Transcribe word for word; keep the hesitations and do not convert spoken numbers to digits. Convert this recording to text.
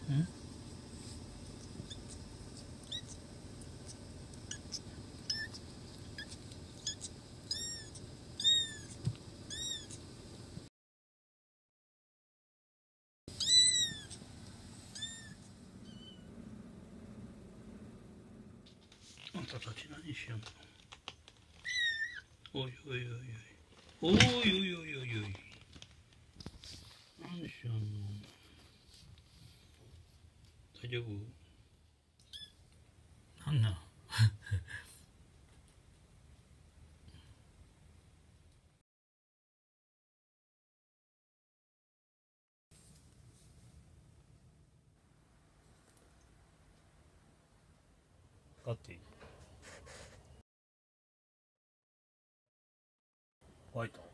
ん？あんたたち何しよんの？おいおいおいおいおいおいおいおいおい、何しよんの？大丈夫？なんなんだってホワイト